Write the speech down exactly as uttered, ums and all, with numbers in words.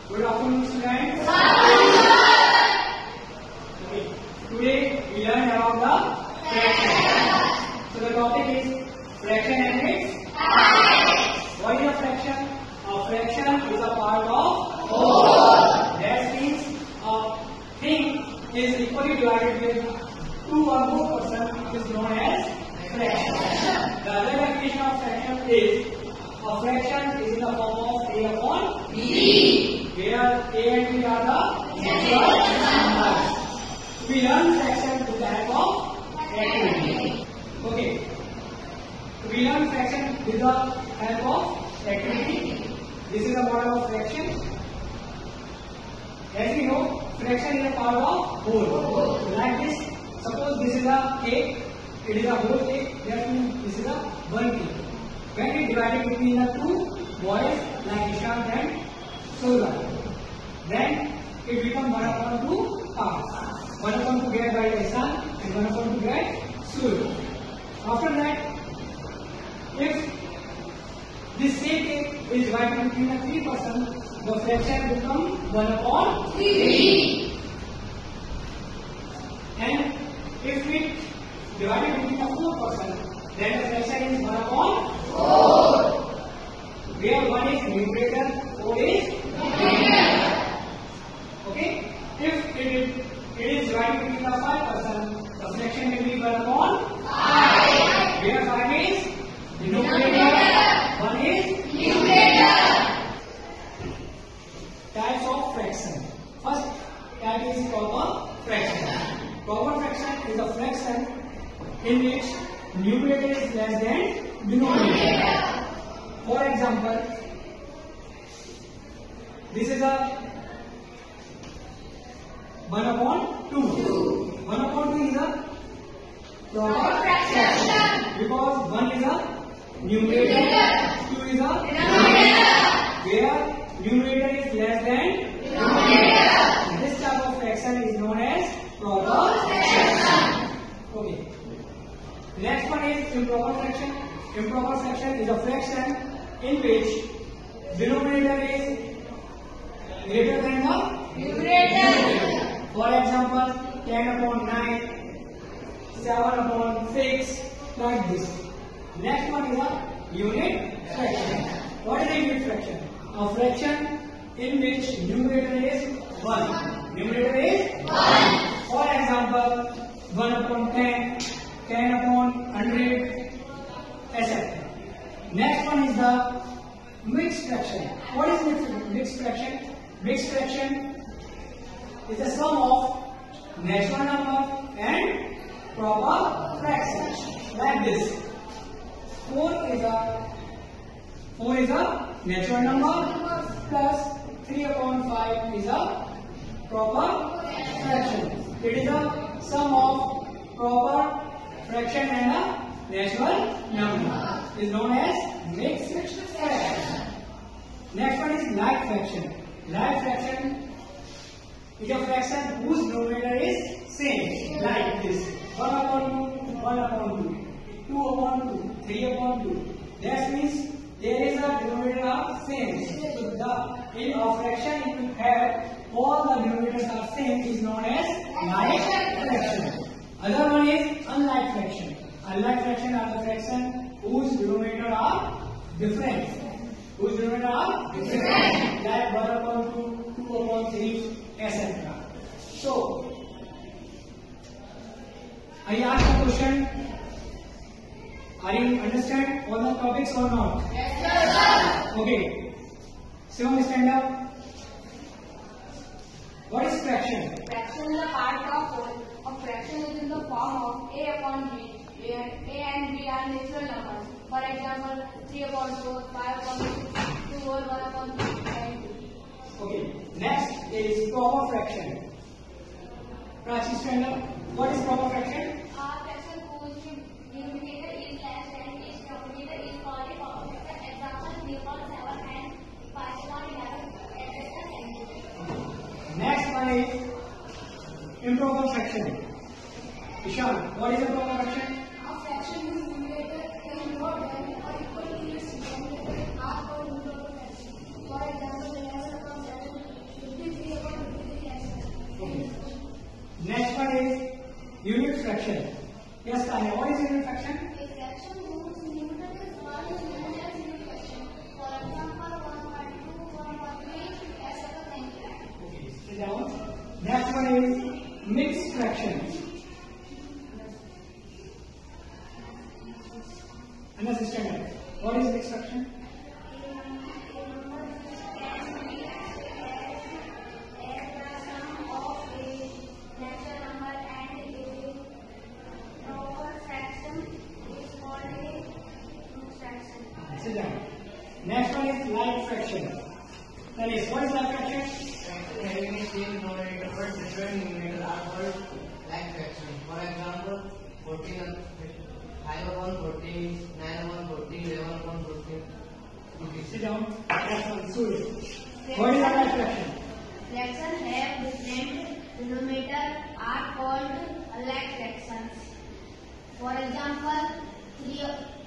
Good afternoon, students. Okay. Today we learn about the fraction. So the topic is fraction and its types. What is a fraction? A fraction is a part of whole. That means a thing is equally divided with two or more percent. It is known as fraction. The other definition of fraction is a fraction is in the form of a upon b. Where a and b are the natural numbers. We learn fraction with the help of activity. Okay. We learn fraction with the help of activity. This is a model of fraction. As we know, fraction is a part of whole. Like this, suppose this is a cake. It is a whole cake. That means this is a one cake. When we divide it between the two boys like Ishan and Surya, then it becomes one upon two parts. One upon two get by Ishan and one upon two get Surya. After that, if this same cake is divided between the three person, the fraction becomes one upon three. And if we divide it between the four person, then the fraction is one upon four. Where one is numerator, four is denominator. Okay? If it is, it is divided between the five person, the fraction will be one upon five. Where five is denominator, one is numerator. Types of fraction. First type is proper fraction. Proper fraction is a fraction in which numerator is less than denominator. For example, this is a one upon two. one upon two is a proper fraction because one is a numerator, two is a denominator. Where numerator is less than denominator. This type of fraction is known as proper fraction. Okay. Next one is improper fraction. Improper fraction is a fraction in which denominator is greater than the numerator. For example, ten upon nine, seven upon six, like this. Next one is a unit fraction. What is a unit fraction? A fraction in which numerator is one. Numerator is one. For example, one upon ten, ten upon one hundred, et cetera. Next one is the mixed fraction. What is mixed, mixed fraction? Mixed fraction is the sum of natural number and proper fraction. Like this. four is a four is a natural number plus three upon five is a proper fraction. It is a sum of proper fraction and a natural number. It is known as mixed fraction. Next one is like fraction. Like fraction is a fraction whose numerator is same, like this. one upon two, one upon two, two upon two, three upon two. That means there is a denominator of same. So the in a fraction if you have all the denominators are same is known as like fraction. Other one is unlike fraction. Unlike fraction are the fraction whose denominator are different. Whose denominator are different. Like one upon two, two upon three, et cetera. So, I ask a question. Are you understand all the topics or not? Yes, sir. Okay. Shivam, stand up. What is fraction? Fraction is a part of whole. A fraction is in the form of a upon b. A and b are natural numbers. For example, three upon four, five upon six, two or one upon three, and two. Okay. Next is proper fraction. Prachi, stand up. What is proper fraction? A fraction whose numerator is less than its denominator is called a proper fraction. Example, three upon seven and five upon eleven, et cetera. Next one is improper fraction. Ishan, what is a proper fraction? A fraction whose numerator is more than or equal to its denominator are called improper fraction. For example, eleven upon seven fraction. Unassisted. What is mixed fraction? Sit down. Next one is like fraction. That is, what is like fraction? Fraction having a same denominator but different numerator are called like fraction. For example, fourteen, five upon fourteen, nine upon fourteen, eleven upon fourteen. Okay. Sit down. Next one, Surya. What is a like fraction? Fractions have different denominator are called like fractions. For example, three